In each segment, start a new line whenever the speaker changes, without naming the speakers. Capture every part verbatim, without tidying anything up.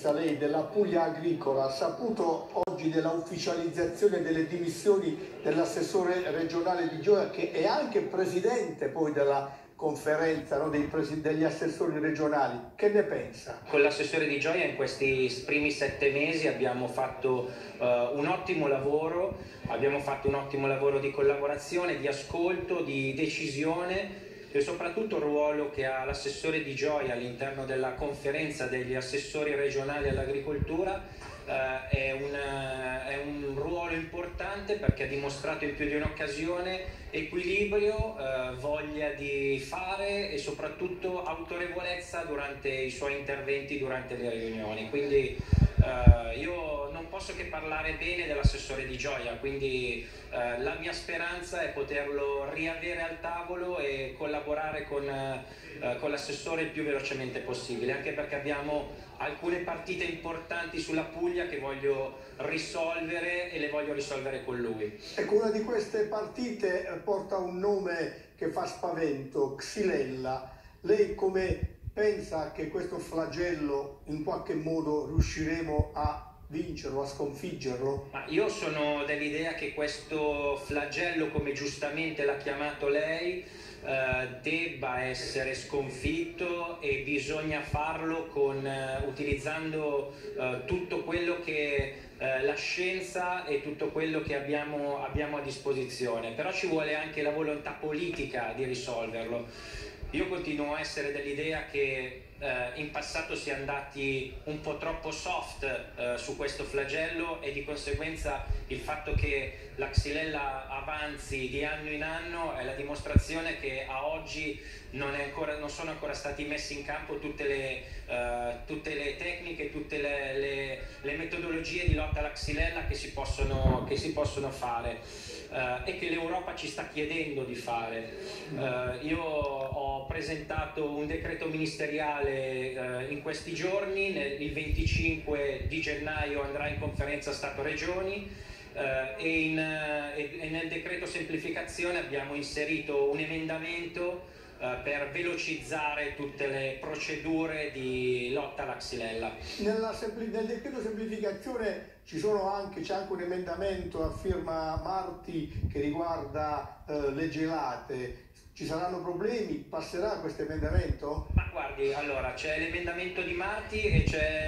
pensa lei della Puglia agricola? Ha saputo oggi della ufficializzazione delle dimissioni dell'assessore regionale Di Gioia, che è anche presidente poi della conferenza, no, dei degli assessori regionali. Che ne pensa?
Con l'assessore Di Gioia in questi primi sette mesi abbiamo fatto uh, un ottimo lavoro, abbiamo fatto un ottimo lavoro di collaborazione, di ascolto, di decisione, e soprattutto il ruolo che ha l'assessore Di Gioia all'interno della conferenza degli assessori regionali all'agricoltura uh, è, è un ruolo importante, perché ha dimostrato in più di un'occasione equilibrio, uh, voglia di fare e soprattutto autorevolezza durante i suoi interventi, durante le riunioni. Quindi uh, io non posso che parlare bene dell'assessore Di Gioia, quindi uh, la mia speranza è poterlo riavere al tavolo e collaborare con, uh, con l'assessore il più velocemente possibile, anche perché abbiamo alcune partite importanti sulla Puglia che voglio risolvere e le voglio risolvere con lui.
Ecco, una di queste partite porta un nome che fa spavento, Xylella. Lei come pensa che questo flagello in qualche modo riusciremo a vincerlo, a sconfiggerlo?
Ma io sono dell'idea che questo flagello, come giustamente l'ha chiamato lei, eh, debba essere sconfitto, e bisogna farlo con, eh, utilizzando eh, tutto quello che eh, la scienza e tutto quello che abbiamo, abbiamo a disposizione. Però ci vuole anche la volontà politica di risolverlo. Io continuo a essere dell'idea che eh, in passato si è andati un po' troppo soft eh, su questo flagello, e di conseguenza il fatto che la Xylella avanzi di anno in anno è la dimostrazione che a oggi non, è ancora, non sono ancora stati messi in campo tutte le, eh, tutte le tecniche, tutte le, le, le metodologie di lotta alla Xylella che si possono, che si possono fare eh, e che l'Europa ci sta chiedendo di fare. Eh, io ho presentato un decreto ministeriale eh, in questi giorni, nel, il venticinque di gennaio andrà in conferenza Stato-Regioni. Uh, e, in, uh, e, e nel decreto semplificazione abbiamo inserito un emendamento uh, per velocizzare tutte le procedure di lotta alla Xylella.
Nella, nel decreto semplificazione ci sono anche, c'è anche un emendamento a firma Marti che riguarda uh, le gelate. Ci saranno problemi? Passerà questo emendamento?
Ma guardi, allora c'è l'emendamento di Marti e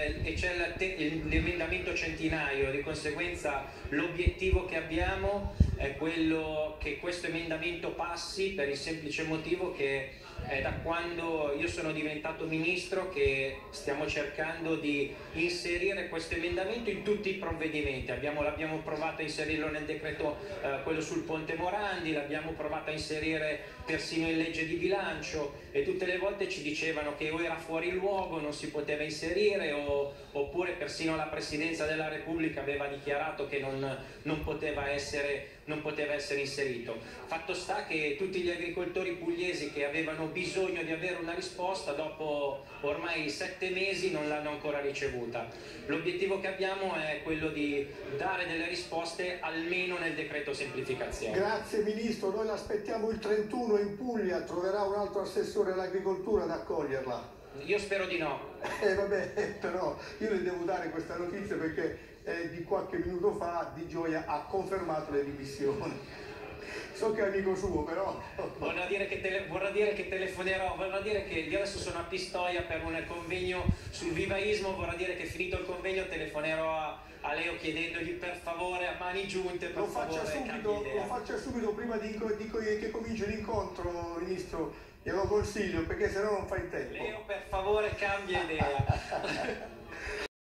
c'è l'emendamento Centinaio, di conseguenza l'obiettivo che abbiamo è quello che questo emendamento passi, per il semplice motivo che è da quando io sono diventato ministro che stiamo cercando di inserire questo emendamento in tutti i provvedimenti. Abbiamo, l'abbiamo provato a inserirlo nel decreto eh, quello sul Ponte Morandi, l'abbiamo provato a inserire persino in legge di bilancio, e tutte le volte ci dicevano che o era fuori luogo, non si poteva inserire, o, oppure persino la Presidenza della Repubblica aveva dichiarato che non, non poteva essere non poteva essere inserito. Fatto sta che tutti gli agricoltori pugliesi che avevano bisogno di avere una risposta dopo ormai sette mesi non l'hanno ancora ricevuta. L'obiettivo che abbiamo è quello di dare delle risposte almeno nel decreto semplificazione.
Grazie Ministro, noi l'aspettiamo il trentuno in Puglia, troverà un altro assessore all'agricoltura ad accoglierla.
Io spero di no.
Eh vabbè, però io le devo dare questa notizia perché eh, di qualche minuto fa Di Gioia ha confermato le dimissioni. So che è amico suo, però...
Vorrà dire che, tele, vorrà dire che telefonerò, vorrà dire che io adesso sono a Pistoia per un convegno sul vivaismo, vorrà dire che finito il convegno telefonerò a, a Leo chiedendogli per favore, a mani giunte, per
lo
favore,
faccia subito, lo faccia subito prima di, di, che cominci l'incontro, Ministro. Glielo consiglio perché se no non fa in tempo.
Leo, per favore, cambia idea.